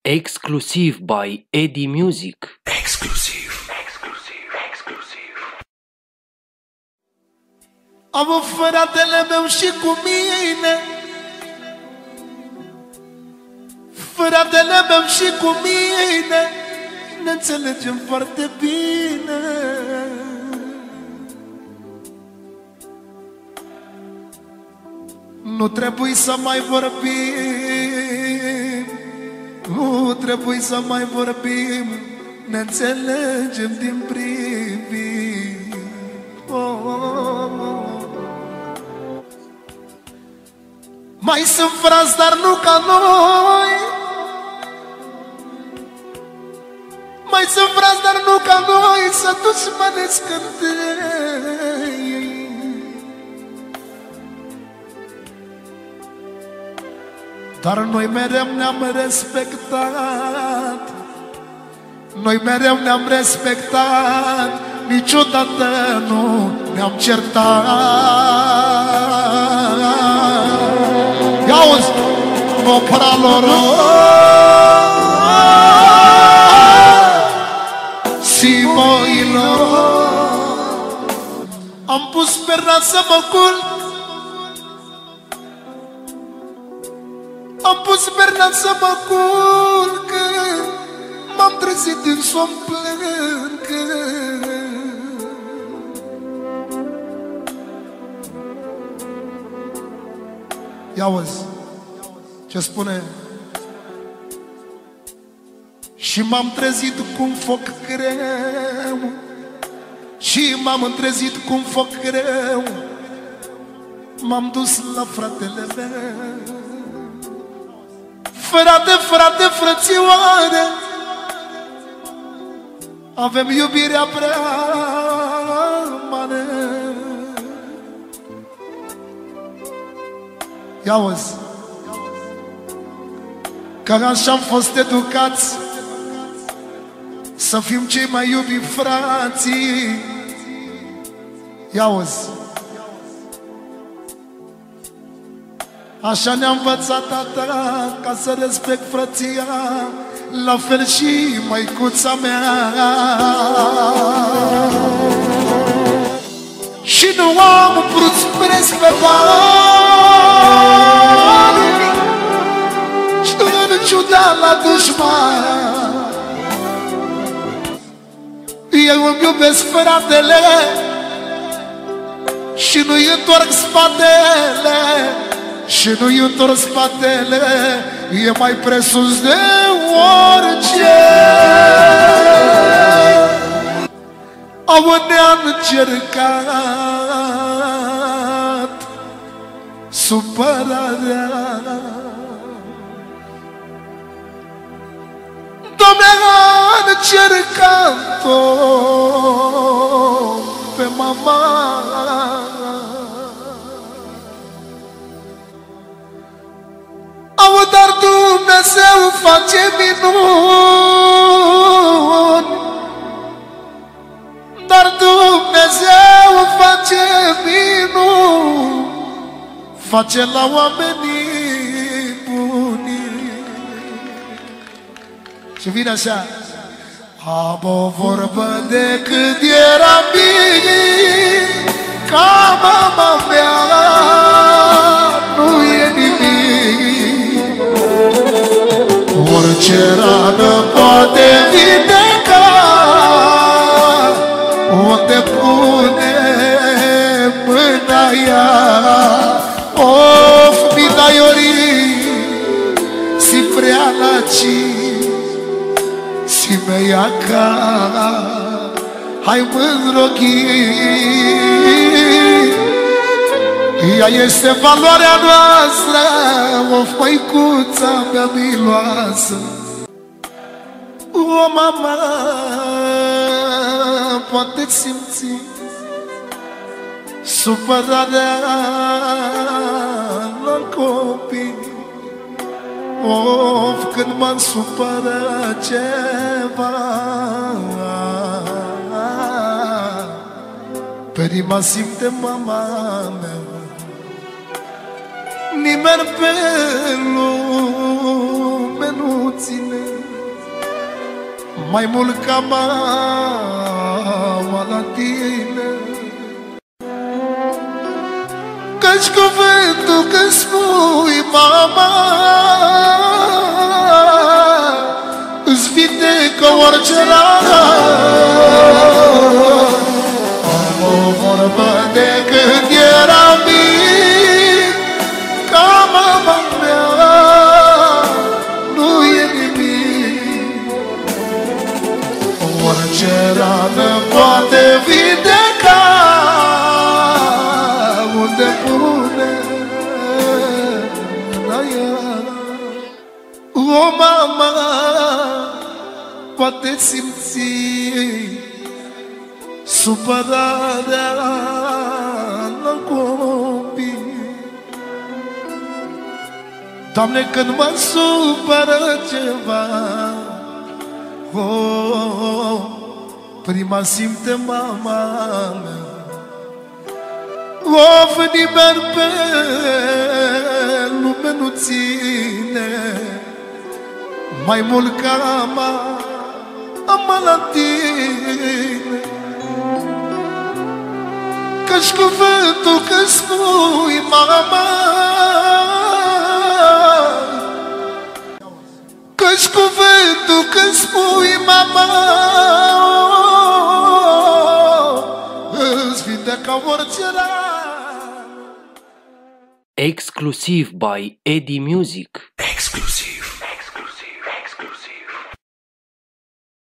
Exclusiv by Eddie Music. Exclusiv. Am un fratele meu și cu mine, fratele meu și cu mine ne înțelegem foarte bine. Nu trebuie să mai vorbim, nu trebuie să mai vorbim, ne înțelegem din priviri. Mai sunt frați, dar nu ca noi. Mai sunt frați, dar nu ca noi, să duci măneți cântei. Dar noi mereu ne-am respectat, noi mereu ne-am respectat, niciodată nu ne-am certat. Ia-uzi, opra lor Simoilor. Am pus perna să mă culc, am pus perna să mă culc, m-am trezit din somn plâng. Ia-uzi ce spune. Și m-am trezit cu un foc greu, și m-am trezit cu un foc greu, m-am dus la fratele meu. Frate, frate, frățioare, avem iubirea prea mare. Ia-uzi, că așa am fost educați, să fim cei mai iubi frații. Ia-uzi, așa ne-a învățat tata, ca să respect frăția, la fel și măicuța mea. Și nu am vrut preț pe bani, și în ciuda la dușman, eu îmi iubesc fratele și nu-i întorc spatele, și nu-i întorc spatele, e mai presus de orice. Au ne-a încercat supărarea, Doamne, a încercat-o pe mama. Au, dar Dumnezeu face minuni, dar Dumnezeu face minuni, face la oamenii buni. Și vine așa. Am o vorbă de când era bine, ca mama mea nu e nimic. Orice rană poate vindeca, unde pune mâna ea. Of, mi dai ori, si prea la ci, si me ia ca, hai mândroghii. Ea este valoarea noastră, of, măicuța mea miloasă. O, mama, poate-ți simți supărarea la copii. Of, când m-am supărat ceva, pe rima simte mama mea. Nimeni pe lume nu ține mai mult ca mama la tine. Căci cuvântul când spui mama îți vindecă orice rană. Am o vorbă de când eram mic, ca mama mea nu e nimic. Orice rană poate vindeca unde pune la ea. O mama poate simți supărarea la copii. Doamne, când mă supără ceva, prima simte mama mea. Of, nimeni pe lume nu ține mai mult ca mama la tine. Căci cuvântul când spui mama, căci cuvântul când spui mama îți vindecă orice rană. Exclusiv by Eddie Music. Exclusiv.